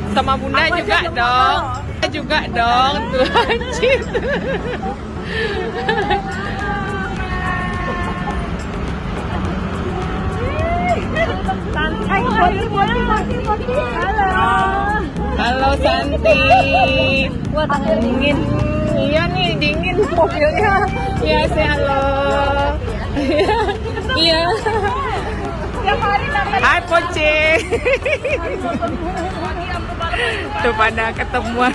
Sama Bunda Aku juga aja dong. Juga dong tuh anjir. Santi. Halo. Halo Santi. Wah, tangan dingin. Iya nih dingin mobilnya. Iya sih halo. Iya. Hai Poce. Tuh pada ketemuan.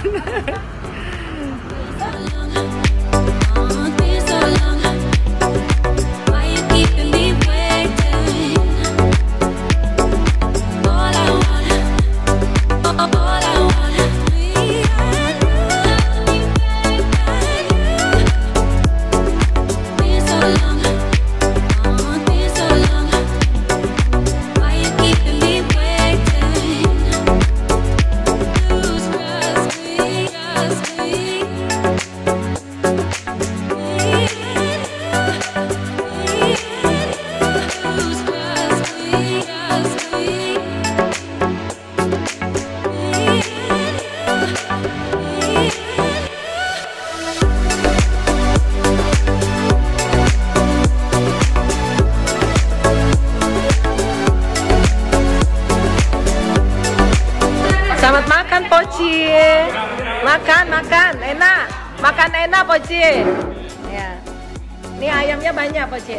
Selamat makan Poci. Makan enak. Makan enak Poci. Ya. Ini ayamnya banyak Poci.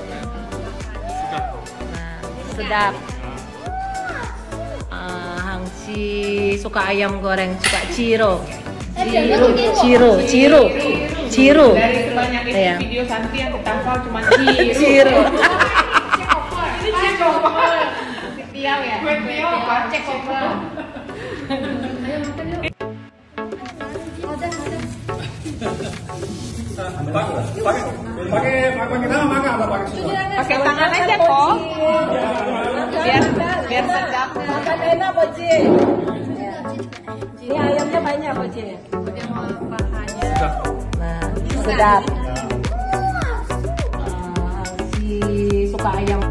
Nah, sedap. Hangsi suka ayam goreng, suka ciro. Ciro. Dari sebanyak itu video Santi yang ketahuan cuma ciro. Ini cek over. Tiaw ya. Tiaw apa? Cek over. Pakai tangan aja kok. Biar sedap. Makan enak Poci. Ini ayamnya banyak Poci. Nah, sedap. Si suka ayam